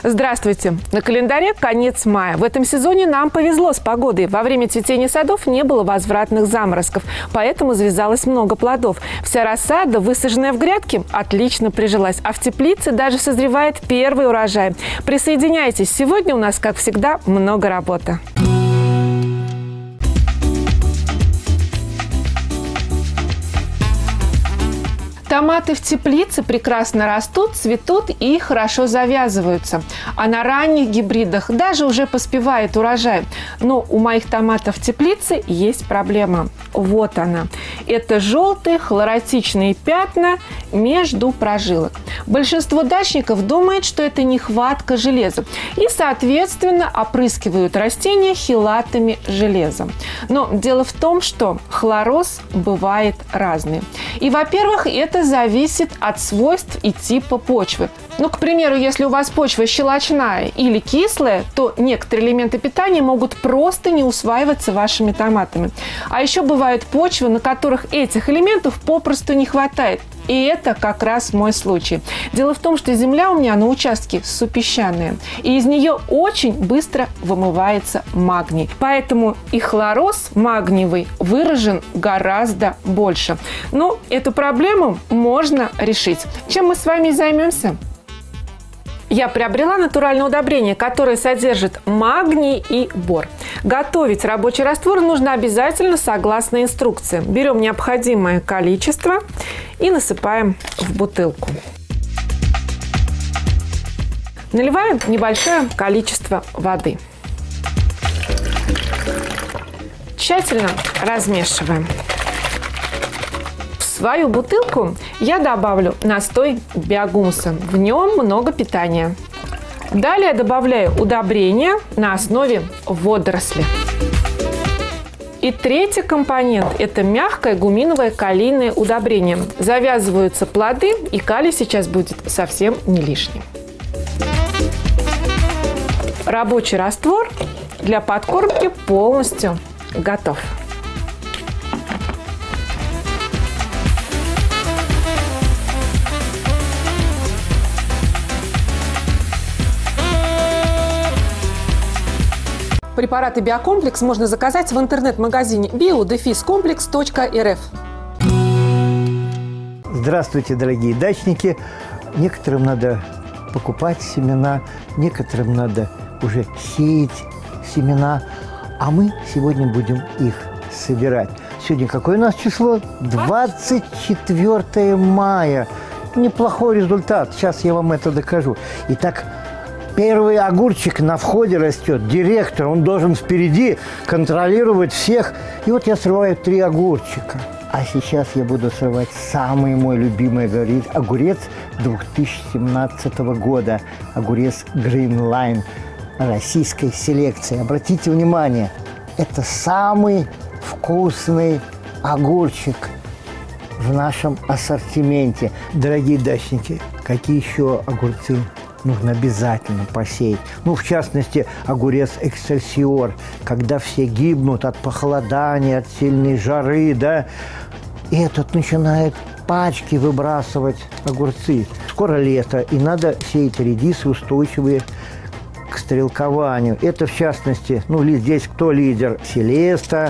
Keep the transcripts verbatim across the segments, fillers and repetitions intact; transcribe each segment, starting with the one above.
Здравствуйте! На календаре конец мая. В этом сезоне нам повезло с погодой. Во время цветения садов не было возвратных заморозков, поэтому завязалось много плодов. Вся рассада, высаженная в грядке, отлично прижилась, а в теплице даже созревает первый урожай. Присоединяйтесь! Сегодня у нас, как всегда, много работы. Томаты в теплице прекрасно растут, цветут и хорошо завязываются. А на ранних гибридах даже уже поспевает урожай. Но у моих томатов в теплице есть проблема. Вот она. Это желтые хлоротичные пятна между прожилок. Большинство дачников думает, что это нехватка железа. И, соответственно, опрыскивают растения хелатами железа. Но дело в том, что хлороз бывает разный. И, во-первых, это зависит от свойств и типа почвы. Ну, к примеру, если у вас почва щелочная или кислая, то некоторые элементы питания могут просто не усваиваться вашими томатами. А еще бывают почвы, на которых этих элементов попросту не хватает. И это как раз мой случай. Дело в том, что земля у меня на участке супесчаная, и из нее очень быстро вымывается магний. Поэтому и хлороз магниевый выражен гораздо больше. Но эту проблему можно решить. Чем мы с вами займемся? Я приобрела натуральное удобрение, которое содержит магний и бор. Готовить рабочий раствор нужно обязательно согласно инструкции. Берем необходимое количество и насыпаем в бутылку. Наливаем небольшое количество воды. Тщательно размешиваем. В свою бутылку я добавлю настой биогумуса. В нем много питания. Далее добавляю удобрения на основе водоросли. И третий компонент – это мягкое гуминовое калийное удобрение. Завязываются плоды, и калий сейчас будет совсем не лишним. Рабочий раствор для подкормки полностью готов. Препараты «Биокомплекс» можно заказать в интернет-магазине био дефис комплекс точка эр эф. Здравствуйте, дорогие дачники! Некоторым надо покупать семена, некоторым надо уже сеять семена, а мы сегодня будем их собирать. Сегодня какое у нас число? двадцать четвёртое мая. Неплохой результат. Сейчас я вам это докажу. Итак, первый огурчик на входе растет. Директор, он должен впереди контролировать всех. И вот я срываю три огурчика. А сейчас я буду срывать самый мой любимый огурец две тысячи семнадцатого года. Огурец Green Line российской селекции. Обратите внимание, это самый вкусный огурчик в нашем ассортименте. Дорогие дачники, какие еще огурцы нужно обязательно посеять? Ну, в частности, огурец «Эксельсиор», когда все гибнут от похолодания, от сильной жары, да, и этот начинает пачки выбрасывать огурцы. Скоро лето, и надо сеять редисы, устойчивые к стрелкованию. Это, в частности, ну, здесь кто лидер? Селеста,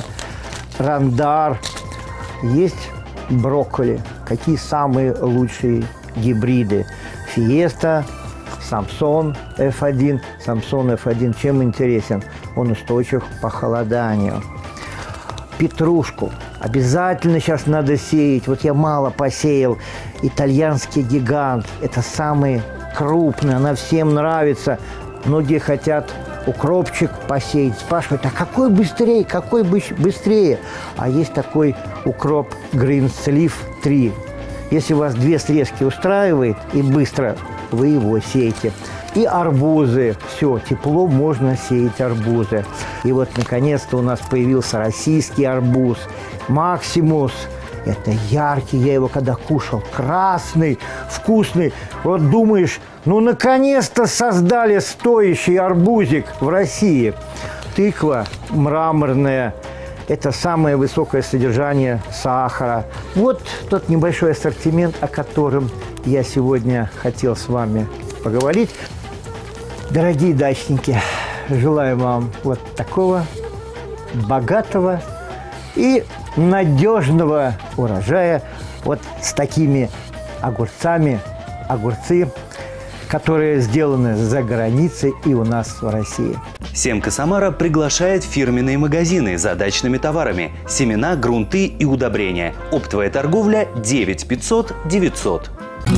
Рандар. Есть брокколи. Какие самые лучшие гибриды? Фиеста, Самсон эф один. Самсон эф один чем интересен? Он устойчив к похолоданию. Петрушку обязательно сейчас надо сеять. Вот я мало посеял. Итальянский гигант. Это самый крупный. Она всем нравится. Многие хотят укропчик посеять. Спрашивают, а какой быстрее? Какой быстрее? А есть такой укроп Green Sleeve три. Если вас две срезки устраивает и быстро, вы его сеете. И арбузы. Все, тепло, можно сеять арбузы. И вот, наконец-то, у нас появился российский арбуз. Максимус. Это яркий, я его когда кушал. Красный, вкусный. Вот думаешь, ну, наконец-то создали стоящий арбузик в России. Тыква мраморная. Это самое высокое содержание сахара. Вот тот небольшой ассортимент, о котором я сегодня хотел с вами поговорить. Дорогие дачники, желаю вам вот такого богатого и надежного урожая вот с такими огурцами. Огурцы, которые сделаны за границей и у нас в России. Семка Самара приглашает в фирменные магазины за дачными товарами: семена, грунты и удобрения. Оптовая торговля девять пятьсот девятьсот.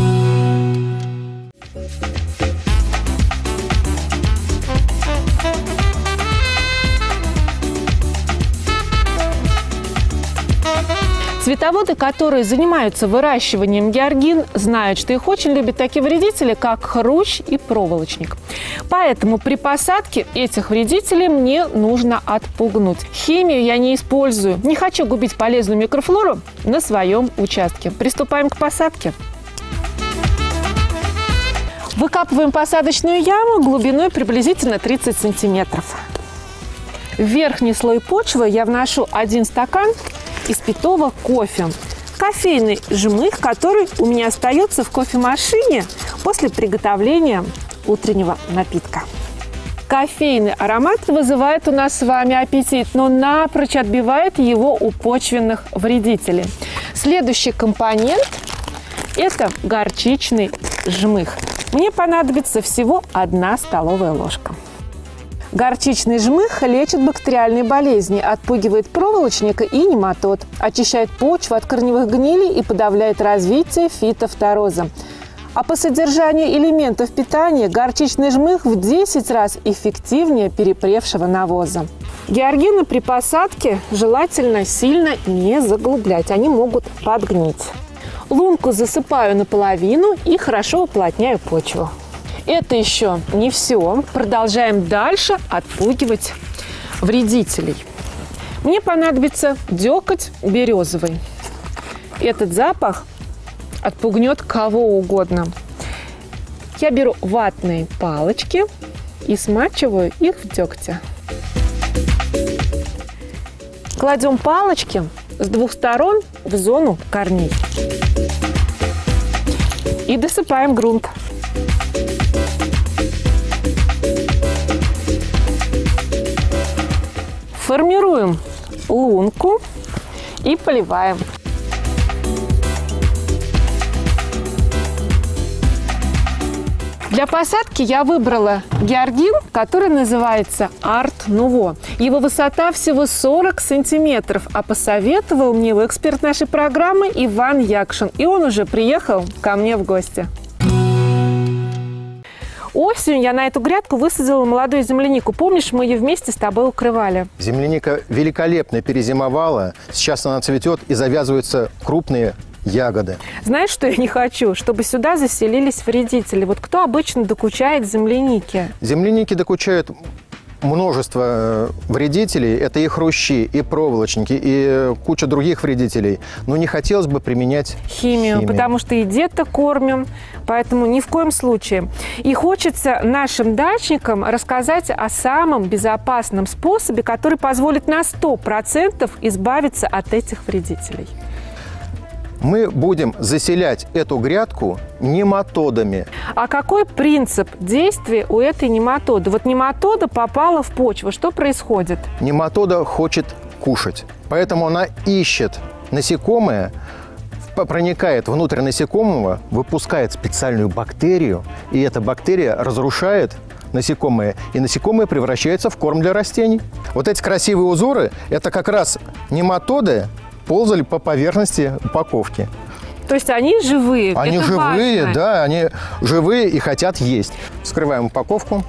Цветоводы, которые занимаются выращиванием георгин, знают, что их очень любят такие вредители, как хрущ и проволочник. Поэтому при посадке этих вредителей мне нужно отпугнуть. Химию я не использую. Не хочу губить полезную микрофлору на своем участке. Приступаем к посадке. Выкапываем посадочную яму глубиной приблизительно тридцать сантиметров. В верхний слой почвы я вношу один стакан испитого кофе. Кофейный жмых, который у меня остается в кофемашине после приготовления утреннего напитка. Кофейный аромат вызывает у нас с вами аппетит, но напрочь отбивает его у почвенных вредителей. Следующий компонент – это горчичный жмых. Мне понадобится всего одна столовая ложка. Горчичный жмых лечит бактериальные болезни, отпугивает проволочника и нематод, очищает почву от корневых гнилей и подавляет развитие фитофтороза. А по содержанию элементов питания горчичный жмых в десять раз эффективнее перепревшего навоза. Георгины при посадке желательно сильно не заглублять, они могут подгнить. Лунку засыпаю наполовину и хорошо уплотняю почву. Это еще не все. Продолжаем дальше отпугивать вредителей. Мне понадобится дёкоть березовый. Этот запах отпугнет кого угодно. Я беру ватные палочки и смачиваю их в дегте. Кладем палочки с двух сторон в зону корней. И досыпаем грунт. Формируем лунку и поливаем. Для посадки я выбрала георгин, который называется Арт Нуво. Его высота всего сорок сантиметров, а посоветовал мне его эксперт нашей программы Иван Якшин. И он уже приехал ко мне в гости. Осенью я на эту грядку высадила молодую землянику. Помнишь, мы ее вместе с тобой укрывали? Земляника великолепно перезимовала. Сейчас она цветет и завязываются крупные ягоды. Знаешь, что я не хочу? Чтобы сюда заселились вредители. Вот кто обычно докучает землянике? Земляники докучают множество вредителей. Это и хрущи, и проволочники, и куча других вредителей. Но не хотелось бы применять химию, химию. Потому что и деток кормим, поэтому ни в коем случае. И хочется нашим дачникам рассказать о самом безопасном способе, который позволит на сто процентов избавиться от этих вредителей. Мы будем заселять эту грядку нематодами. А какой принцип действия у этой нематоды? Вот нематода попала в почву. Что происходит? Нематода хочет кушать, поэтому она ищет насекомое, проникает внутрь насекомого, выпускает специальную бактерию, и эта бактерия разрушает насекомые, и насекомые превращаются в корм для растений. Вот эти красивые узоры – это как раз нематоды, ползали по поверхности упаковки. То есть они живые? Они это живые, важно. Да, они живые и хотят есть. Вскрываем упаковку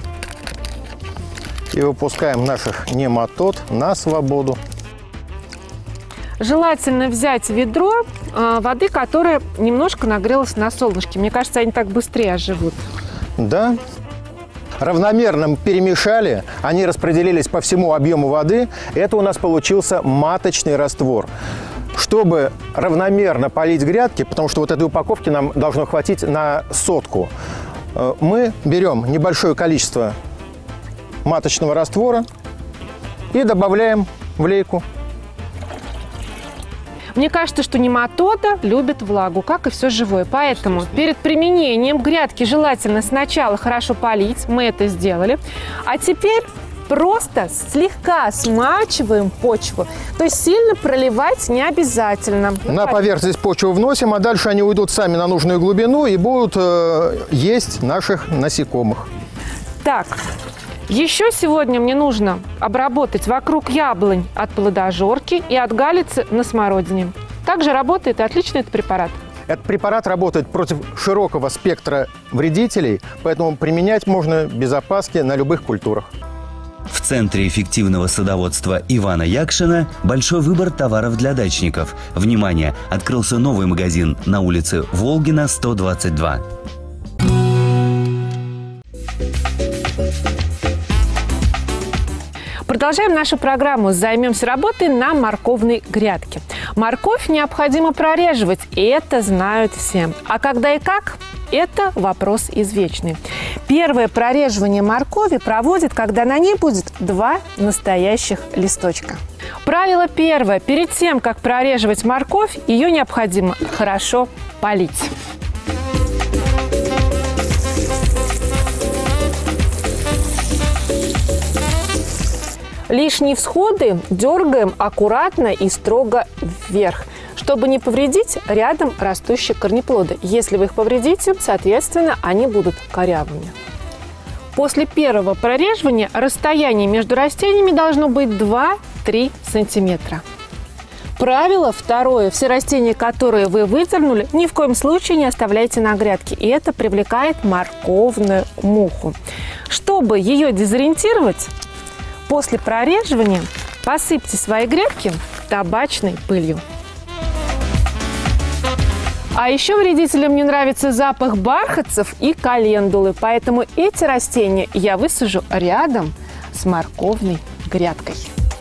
и выпускаем наших нематод на свободу. Желательно взять ведро э, воды, которая немножко нагрелась на солнышке. Мне кажется, они так быстрее оживут. Да. Равномерно перемешали, они распределились по всему объему воды. Это у нас получился маточный раствор. Чтобы равномерно полить грядки, потому что вот этой упаковки нам должно хватить на сотку, мы берем небольшое количество маточного раствора и добавляем в лейку. Мне кажется, что нематода любит влагу, как и все живое. Поэтому перед применением грядки желательно сначала хорошо полить. Мы это сделали. А теперь просто слегка смачиваем почву. То есть сильно проливать не обязательно. На поверхность почву вносим, а дальше они уйдут сами на нужную глубину и будут э, есть наших насекомых. Так, еще сегодня мне нужно обработать вокруг яблонь от плодожорки и от галицы на смородине. Также работает и отличный этот препарат. Этот препарат работает против широкого спектра вредителей, поэтому применять можно без опаски на любых культурах. В Центре эффективного садоводства Ивана Якшина большой выбор товаров для дачников. Внимание! Открылся новый магазин на улице Волгина, сто двадцать два. Продолжаем нашу программу. Займемся работой на морковной грядке. Морковь необходимо прореживать, и это знают все. А когда и как? Это вопрос извечный. Первое прореживание моркови проводят, когда на ней будет два настоящих листочка. Правило первое. Перед тем, как прореживать морковь, ее необходимо хорошо полить. Лишние всходы дергаем аккуратно и строго вверх, чтобы не повредить рядом растущие корнеплоды. Если вы их повредите, соответственно, они будут корявыми. После первого прореживания расстояние между растениями должно быть два-три сантиметра. Правило второе. Все растения, которые вы выдернули, ни в коем случае не оставляйте на грядке. И это привлекает морковную муху. Чтобы ее дезориентировать, после прореживания посыпьте свои грядки табачной пылью. А еще вредителям не нравится запах бархатцев и календулы, поэтому эти растения я высажу рядом с морковной грядкой.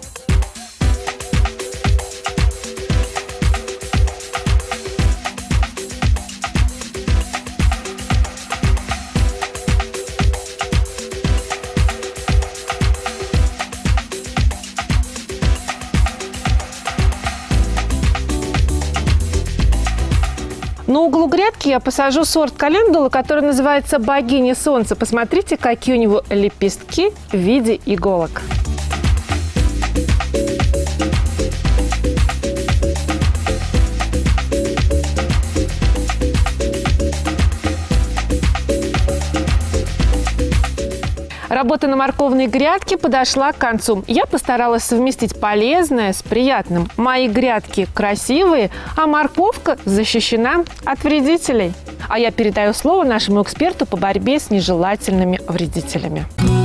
На углу грядки я посажу сорт календулы, который называется «Богиня солнца». Посмотрите, какие у него лепестки в виде иголок. Работа на морковной грядке подошла к концу. Я постаралась совместить полезное с приятным. Мои грядки красивые, а морковка защищена от вредителей. А я передаю слово нашему эксперту по борьбе с нежелательными вредителями.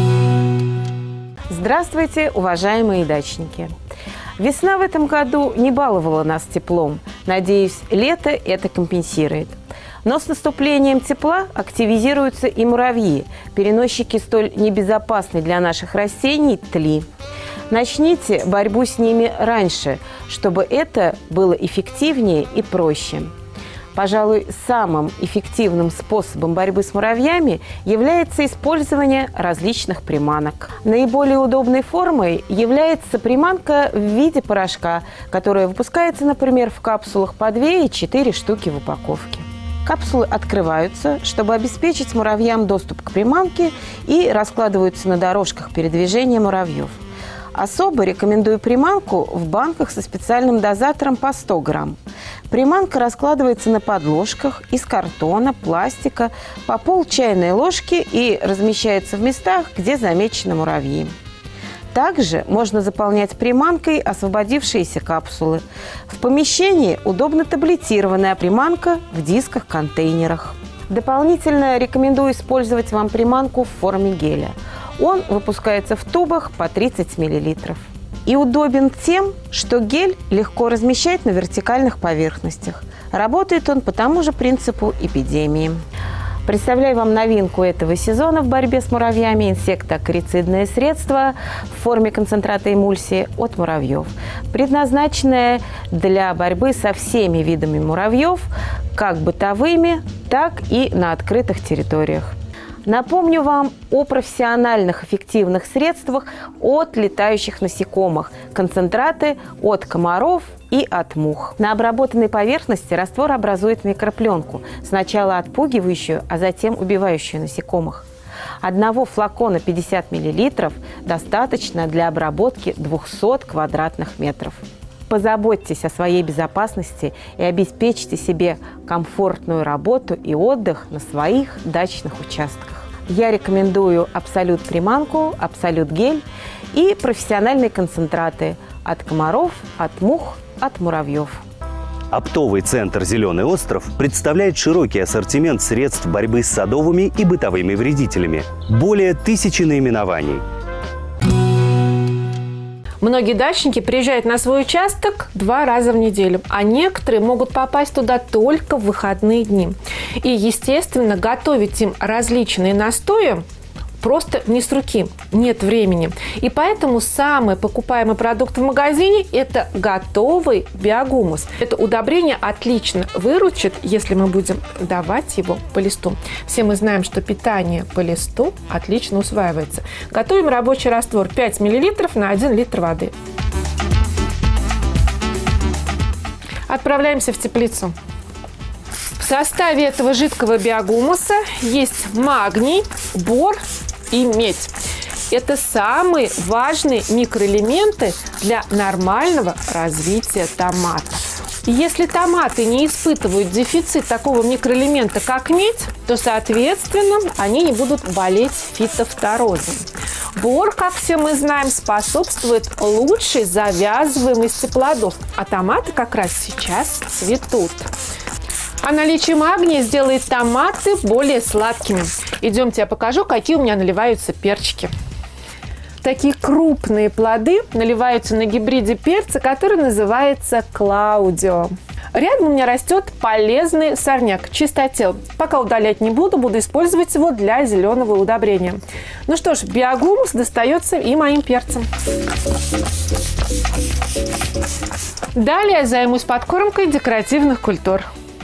Здравствуйте, уважаемые дачники! Весна в этом году не баловала нас теплом. Надеюсь, лето это компенсирует. Но с наступлением тепла активизируются и муравьи, переносчики столь небезопасной для наших растений тли. Начните борьбу с ними раньше, чтобы это было эффективнее и проще. Пожалуй, самым эффективным способом борьбы с муравьями является использование различных приманок. Наиболее удобной формой является приманка в виде порошка, которая выпускается, например, в капсулах по две и четыре штуки в упаковке. Капсулы открываются, чтобы обеспечить муравьям доступ к приманке, и раскладываются на дорожках передвижения муравьев. Особо рекомендую приманку в банках со специальным дозатором по сто грамм. Приманка раскладывается на подложках из картона, пластика, по пол чайной ложки и размещается в местах, где замечены муравьи. Также можно заполнять приманкой освободившиеся капсулы. В помещении удобно таблетированная приманка в дисках-контейнерах. Дополнительно рекомендую использовать вам приманку в форме геля. Он выпускается в тубах по тридцать миллилитров. И удобен тем, что гель легко размещать на вертикальных поверхностях. Работает он по тому же принципу эпидемии. Представляю вам новинку этого сезона в борьбе с муравьями – инсектоакарицидное средство в форме концентрата эмульсии от муравьев, предназначенное для борьбы со всеми видами муравьев, как бытовыми, так и на открытых территориях. Напомню вам о профессиональных эффективных средствах от летающих насекомых – концентраты от комаров и от мух. На обработанной поверхности раствор образует микропленку, сначала отпугивающую, а затем убивающую насекомых. Одного флакона пятьдесят миллилитров достаточно для обработки двухсот квадратных метров. Позаботьтесь о своей безопасности и обеспечьте себе комфортную работу и отдых на своих дачных участках. Я рекомендую Абсолют приманку, Абсолют гель и профессиональные концентраты от комаров, от мух, от муравьев. Оптовый центр «Зеленый остров» представляет широкий ассортимент средств борьбы с садовыми и бытовыми вредителями. Более тысячи наименований. Многие дачники приезжают на свой участок два раза в неделю, а некоторые могут попасть туда только в выходные дни. И, естественно, готовить им различные настои просто не с руки, нет времени. И поэтому самый покупаемый продукт в магазине – это готовый биогумус. Это удобрение отлично выручит, если мы будем давать его по листу. Все мы знаем, что питание по листу отлично усваивается. Готовим рабочий раствор пять миллилитров на один литр воды. Отправляемся в теплицу. В составе этого жидкого биогумуса есть магний, бор и медь. Это самые важные микроэлементы для нормального развития томатов. И если томаты не испытывают дефицит такого микроэлемента, как медь, то, соответственно, они не будут болеть фитофторозом. Бор, как все мы знаем, способствует лучшей завязываемости плодов, а томаты как раз сейчас цветут. А наличие магния сделает томаты более сладкими. Идемте, я покажу, какие у меня наливаются перчики. Такие крупные плоды наливаются на гибриде перца, который называется Клаудио. Рядом у меня растет полезный сорняк, чистотел. Пока удалять не буду, буду использовать его для зеленого удобрения. Ну что ж, биогумус достается и моим перцам. Далее я займусь подкормкой декоративных культур.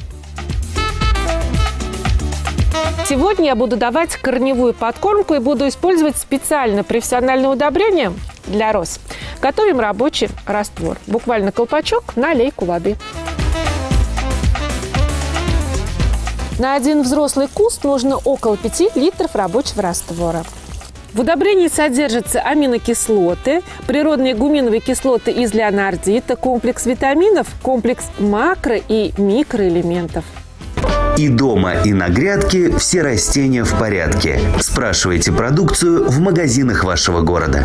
Сегодня я буду давать корневую подкормку и буду использовать специально профессиональное удобрение для роз. Готовим рабочий раствор. Буквально колпачок на лейку воды. На один взрослый куст нужно около пяти литров рабочего раствора. В удобрении содержатся аминокислоты, природные гуминовые кислоты из леонардита, комплекс витаминов, комплекс макро- и микроэлементов. И дома, и на грядке все растения в порядке. Спрашивайте продукцию в магазинах вашего города.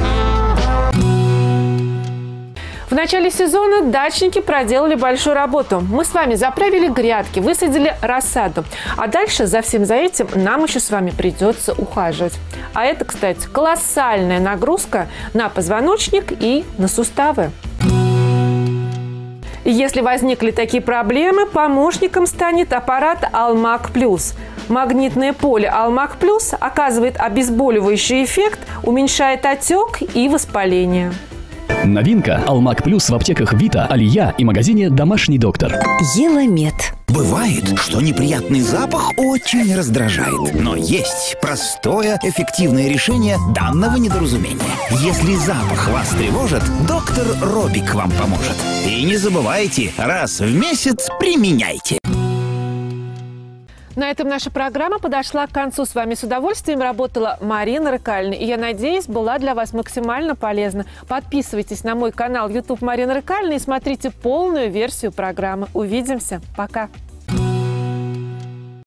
В начале сезона дачники проделали большую работу. Мы с вами заправили грядки, высадили рассаду. А дальше за всем за этим нам еще с вами придется ухаживать. А это, кстати, колоссальная нагрузка на позвоночник и на суставы. Если возникли такие проблемы, помощником станет аппарат Алмак Плюс. Магнитное поле Алмак Плюс оказывает обезболивающий эффект, уменьшает отек и воспаление. Новинка Алмак Плюс в аптеках Вита, Алия и магазине Домашний доктор. Еламед. Бывает, что неприятный запах очень раздражает. Но есть простое, эффективное решение данного недоразумения. Если запах вас тревожит, доктор Робик вам поможет. И не забывайте, раз в месяц применяйте. На этом наша программа подошла к концу. С вами с удовольствием работала Марина Рыкальна. И я надеюсь, была для вас максимально полезна. Подписывайтесь на мой канал YouTube Марина Рыкальна и смотрите полную версию программы. Увидимся. Пока.